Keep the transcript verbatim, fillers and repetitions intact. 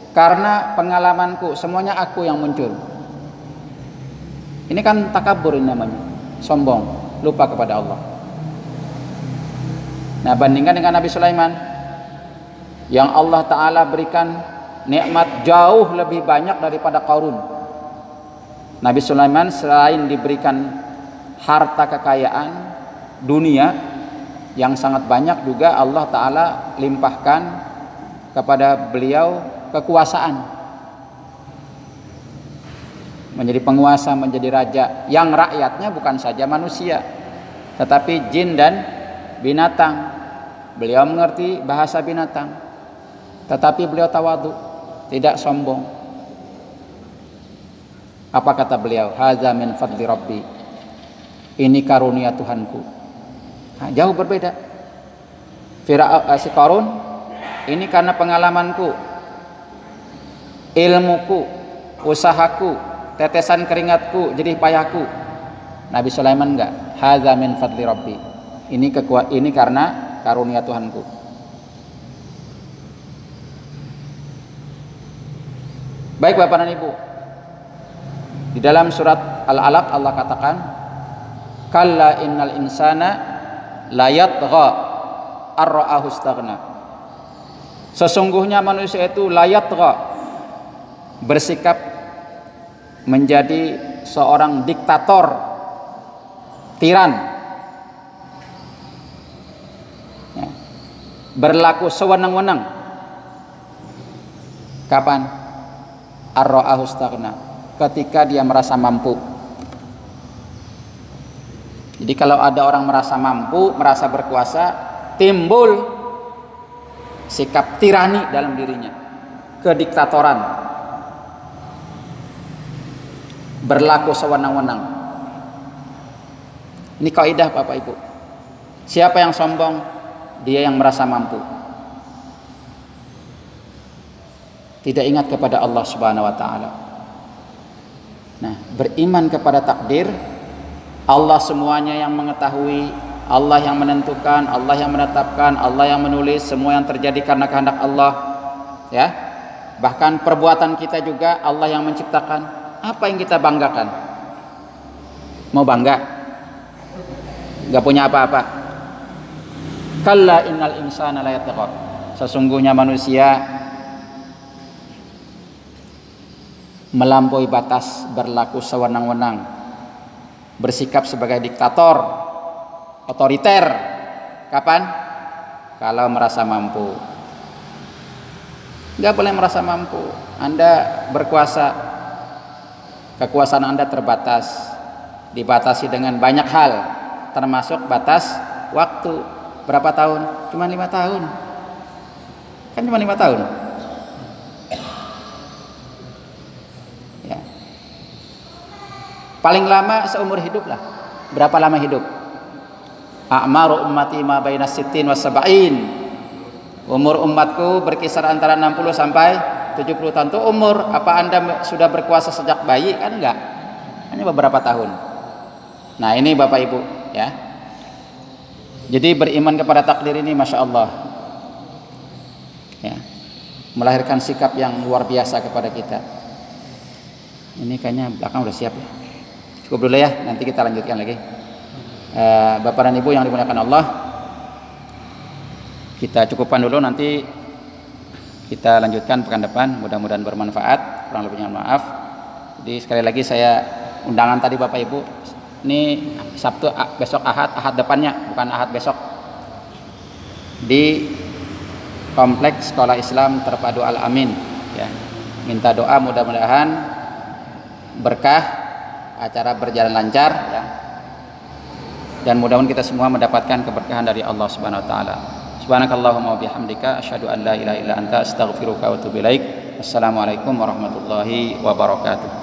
karena pengalamanku, semuanya aku yang muncul. Ini kan takabur namanya, sombong, lupa kepada Allah. Nah, bandingkan dengan Nabi Sulaiman yang Allah Ta'ala berikan nikmat jauh lebih banyak daripada Qarun. Nabi Sulaiman selain diberikan harta kekayaan dunia yang sangat banyak, juga Allah Ta'ala limpahkan kepada beliau kekuasaan, menjadi penguasa, menjadi raja yang rakyatnya bukan saja manusia tetapi jin dan binatang. Beliau mengerti bahasa binatang, tetapi beliau tawadhu, tidak sombong. Apa kata beliau? Hadza min fadli rabbi, ini karunia Tuhanku. Nah, jauh berbeda. Fir'aun, si Qarun, ini karena pengalamanku, ilmuku, usahaku, tetesan keringatku, jerih payahku. Nabi Sulaiman enggak. Hadza min fadli rabbi, ini kekuat, ini karena karunia Tuhanku. Baik Bapak dan Ibu, di dalam surat Al-Alaq Allah katakan, kalla innal insana la yatgha ar-ra'ahu istaghna. Sesungguhnya manusia itu la yatgha, bersikap menjadi seorang diktator, tiran, ya, berlaku sewenang-wenang. Kapan? Ar-ra'ahu istaghna, ketika dia merasa mampu. Jadi kalau ada orang merasa mampu, merasa berkuasa, timbul sikap tirani dalam dirinya, kediktatoran, berlaku sewenang-wenang. Ini kaidah Bapak Ibu. Siapa yang sombong? Dia yang merasa mampu, tidak ingat kepada Allah Subhanahu wa taala. Nah, beriman kepada takdir, Allah semuanya yang mengetahui, Allah yang menentukan, Allah yang menetapkan, Allah yang menulis semua yang terjadi karena kehendak Allah, ya. Bahkan perbuatan kita juga Allah yang menciptakan. Apa yang kita banggakan? Mau bangga? Gak punya apa-apa. Kalla innal insana la yatgha, sesungguhnya manusia melampaui batas, berlaku sewenang-wenang, bersikap sebagai diktator, otoriter. Kapan? Kalau merasa mampu. Nggak boleh merasa mampu. Anda berkuasa, kekuasaan Anda terbatas, dibatasi dengan banyak hal, termasuk batas waktu. Berapa tahun? Cuma lima tahun. Kan cuma lima tahun. Ya. Paling lama seumur hidup lah. Berapa lama hidup? A'maru ummati ma baina sittin wa sab'in. Umur umatku berkisar antara enam puluh sampai tujuh puluh tahun. Itu umur. Apa Anda sudah berkuasa sejak bayi? Kan enggak. Hanya beberapa tahun. Nah, ini Bapak Ibu, ya. Jadi beriman kepada takdir ini Masya Allah, ya, melahirkan sikap yang luar biasa kepada kita. Ini kayaknya belakang udah siap ya. Cukup dulu ya, nanti kita lanjutkan lagi. uh, Bapak dan Ibu yang dimuliakan Allah, kita cukupkan dulu, nanti kita lanjutkan pekan depan. Mudah-mudahan bermanfaat, kurang lebihnya maaf. Jadi sekali lagi saya undangan tadi Bapak Ibu, ini Sabtu, besok Ahad, Ahad depannya, bukan Ahad besok, di Kompleks Sekolah Islam Terpadu Al-Amin, ya. Minta doa mudah-mudahan berkah, acara berjalan lancar, ya. Dan mudah-mudahan kita semua mendapatkan keberkahan dari Allah Subhanahu wa taala. Subhanakallahumma wa bihamdika asyhadu an la ilaha illa anta astaghfiruka wa atubu ilaik. Assalamualaikum warahmatullahi wabarakatuh.